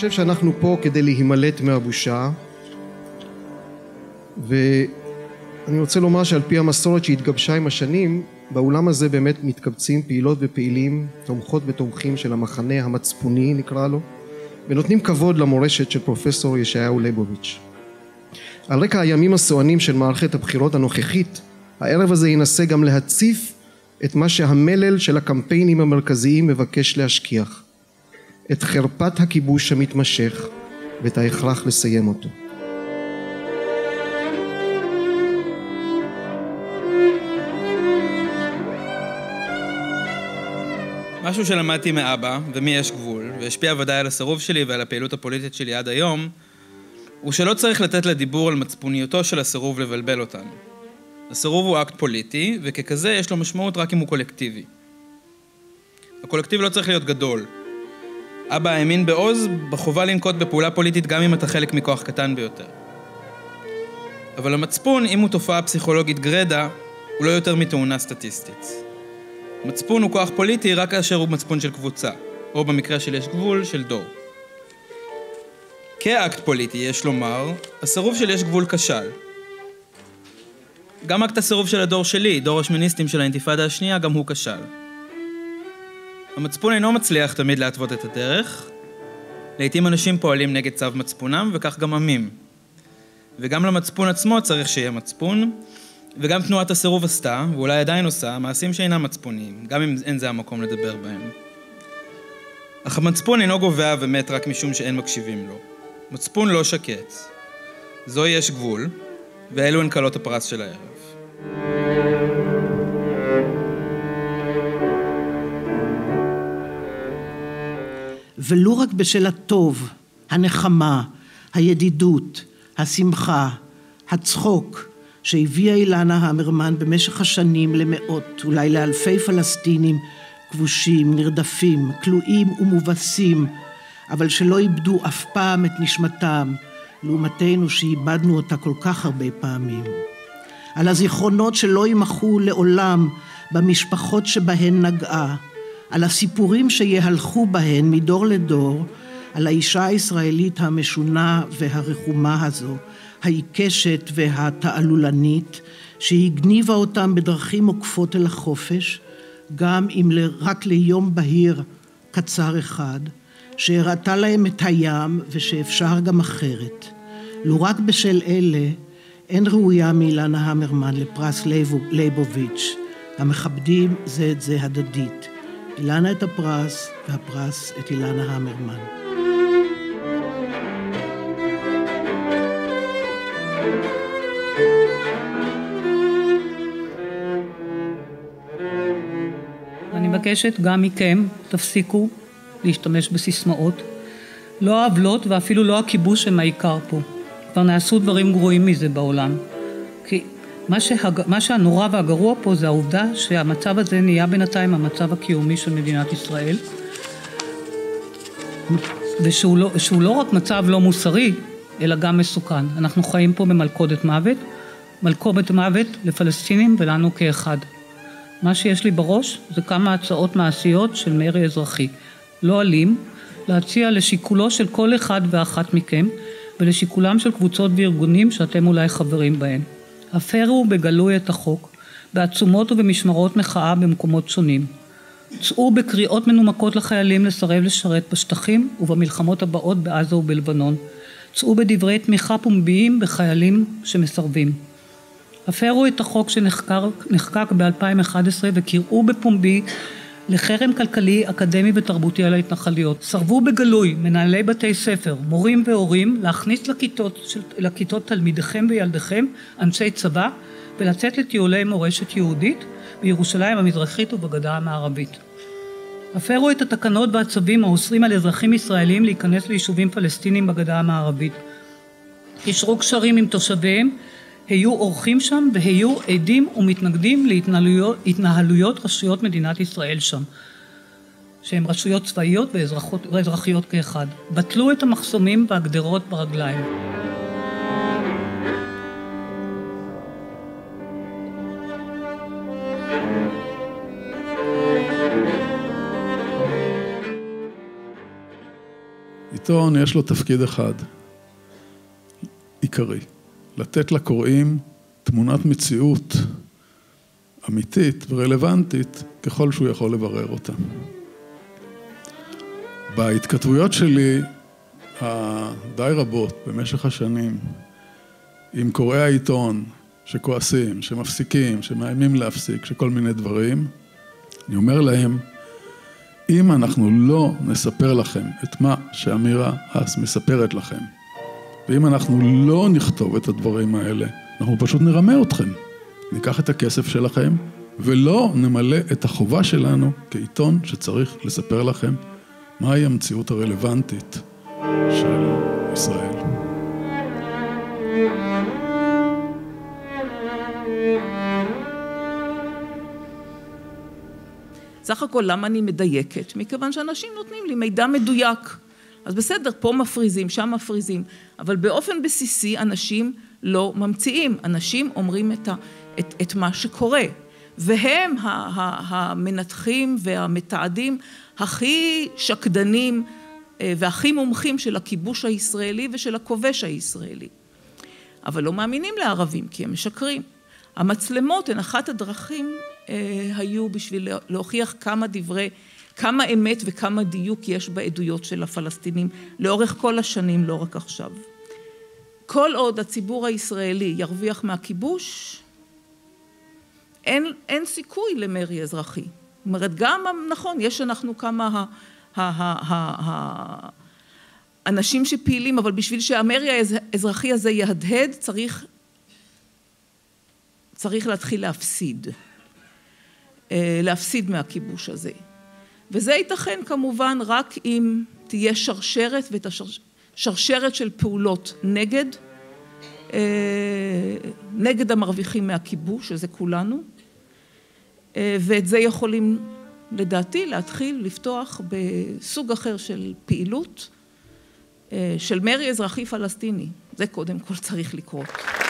חושב שאנחנו פה כדי להימלט מהבושה, ואני רוצה לומר שעל פי המסורת שהתגבשה עם השנים, באולם הזה באמת מתקבצים פעילות ופעילים, תומכות ותומכים של המחנה המצפוני נקרא לו, ונותנים כבוד למורשת של פרופסור ישעיהו ליבוביץ'. על רקע הימים הסוענים של מערכת הבחירות הנוכחית, הערב הזה ינסה גם להציף את מה שהמלל של הקמפיינים המרכזיים מבקש להשכיח, את חרפת הכיבוש המתמשך ואת ההכרח לסיים אותו. משהו שלמדתי מאבא, ומי יש גבול, והשפיע ודאי על הסירוב שלי ועל הפעילות הפוליטית שלי עד היום, הוא שלא צריך לתת לדיבור על מצפוניותו של הסירוב לבלבל אותנו. הסירוב הוא אקט פוליטי, וככזה יש לו משמעות רק אם הוא קולקטיבי. הקולקטיב לא צריך להיות גדול. אבא האמין בעוז בחובה לנקוט בפעולה פוליטית גם אם אתה חלק מכוח קטן ביותר. אבל המצפון, אם הוא תופעה פסיכולוגית גרדה, הוא לא יותר מתאונה סטטיסטית. מצפון הוא כוח פוליטי רק כאשר הוא מצפון של קבוצה, או במקרה של יש גבול, של דור. כאקט פוליטי, יש לומר, הסירוב של יש גבול כשל. גם אקט הסירוב של הדור שלי, דור השמיניסטים של האינתיפאדה השנייה, גם הוא כשל. המצפון אינו מצליח תמיד להתוות את הדרך. לעתים אנשים פועלים נגד צו מצפונם, וכך גם עמים. וגם למצפון עצמו צריך שיהיה מצפון, וגם תנועת הסירוב עשתה, ואולי עדיין עושה, מעשים שאינם מצפוניים, גם אם אין זה המקום לדבר בהם. אך המצפון אינו גובע ומת רק משום שאין מקשיבים לו. מצפון לא שקט. זו יש גבול, ואלו הן קלות הפרס של הערב. ולו רק בשל הטוב, הנחמה, הידידות, השמחה, הצחוק, שהביאה אילנה המרמן במשך השנים למאות, אולי לאלפי פלסטינים, כבושים, נרדפים, כלואים ומובסים, אבל שלא איבדו אף פעם את נשמתם, לעומתנו שאיבדנו אותה כל כך הרבה פעמים. על הזיכרונות שלא יימחו לעולם במשפחות שבהן נגעה, על הסיפורים שיהלכו בהן מדור לדור, על האישה הישראלית המשונה והרחומה הזו, העיקשת והתעלולנית, שהגניבה אותם בדרכים עוקפות אל החופש, גם אם רק ליום בהיר קצר אחד, שהראתה להם את הים ושאפשר גם אחרת. לו רק בשל אלה, אין ראויה מאילנה המרמן לפרס ליבוביץ', המכבדים זה את זה הדדית. אילנה את הפרס, והפרס את אילנה המרמן. אני מבקשת גם מכם, תפסיקו להשתמש בסיסמאות. לא העוולות ואפילו לא הכיבוש הם העיקר פה. כבר נעשו דברים גרועים מזה בעולם. כי מה שהנורא והגרוע פה זה העובדה שהמצב הזה נהיה בינתיים המצב הקיומי של מדינת ישראל. ושהוא לא רק מצב לא מוסרי, אלא גם מסוכן. אנחנו חיים פה במלכודת מוות, מלכודת מוות לפלסטינים ולנו כאחד. מה שיש לי בראש זה כמה הצעות מעשיות של מרי אזרחי. לא אלים, להציע לשיקולו של כל אחד ואחת מכם, ולשיקולם של קבוצות וארגונים שאתם אולי חברים בהם. הפרו בגלוי את החוק, בעצומות ובמשמרות מחאה במקומות שונים. צאו בקריאות מנומקות לחיילים לסרב לשרת בשטחים ובמלחמות הבאות בעזה ובלבנון. צאו בדברי תמיכה פומביים בחיילים שמסרבים. הפרו את החוק שנחקק ב-2011 וקראו בפומבי לחרם כלכלי, אקדמי ותרבותי על ההתנחלויות. סרבו בגלוי מנהלי בתי ספר, מורים והורים להכניס לכיתות תלמידיכם וילדיכם אנשי צבא ולצאת לטיולי מורשת יהודית בירושלים המזרחית ובגדה המערבית. הפרו את התקנות והצווים האוסרים על אזרחים ישראלים להיכנס ליישובים פלסטינים בגדה המערבית. קישרו קשרים עם תושביהם, היו אורחים שם והיו עדים ומתנגדים להתנהלויות רשויות מדינת ישראל שם, שהן רשויות צבאיות ואזרחיות כאחד. בטלו את המחסומים והגדרות ברגליים. העיתון יש לו תפקיד אחד, עיקרי, לתת לקוראים תמונת מציאות אמיתית ורלוונטית ככל שהוא יכול לברר אותה. בהתכתבויות שלי הדי רבות במשך השנים עם קוראי העיתון שכועסים, שמפסיקים, שמאיימים להפסיק, שכל מיני דברים, אני אומר להם, אם אנחנו לא נספר לכם את מה שאמירה האס מספרת לכם, ואם אנחנו לא נכתוב את הדברים האלה, אנחנו פשוט נרמה אתכם. ניקח את הכסף שלכם, ולא נמלא את החובה שלנו כעיתון שצריך לספר לכם מהי המציאות הרלוונטית של ישראל. סך הכל למה אני מדייקת? מכיוון שאנשים נותנים לי מידע מדויק. אז בסדר, פה מפריזים, שם מפריזים, אבל באופן בסיסי אנשים לא ממציאים, אנשים אומרים את מה שקורה, והם המנתחים והמתעדים הכי שקדנים והכי מומחים של הכיבוש הישראלי ושל הכובש הישראלי. אבל לא מאמינים לערבים כי הם משקרים. המצלמות הן אחת הדרכים היו בשביל להוכיח כמה אמת וכמה דיוק יש בעדויות של הפלסטינים לאורך כל השנים, לא רק עכשיו. כל עוד הציבור הישראלי ירוויח מהכיבוש, אין סיכוי למרי אזרחי. זאת אומרת, גם נכון, יש אנחנו כמה אנשים שפעילים, אבל בשביל שהמרי האזרחי הזה יהדהד, צריך להתחיל להפסיד מהכיבוש הזה. וזה ייתכן כמובן רק אם תהיה שרשרת, ואת השרשרת של פעולות נגד המרוויחים מהכיבוש, שזה כולנו, ואת זה יכולים לדעתי להתחיל לפתוח בסוג אחר של פעילות, של מרי אזרחי פלסטיני. זה קודם כל צריך לקרות.